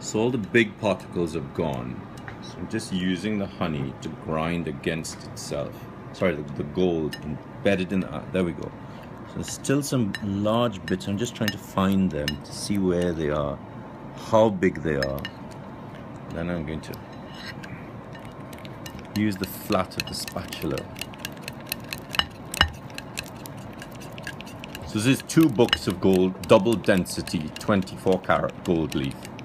So all the big particles have gone. So I'm just using the honey to grind against itself. Sorry, the gold embedded in the, there we go. So there's still some large bits. I'm just trying to find them to see where they are, how big they are. Then I'm going to use the flat of the spatula. So this is 2 books of gold, double density, 24 karat gold leaf.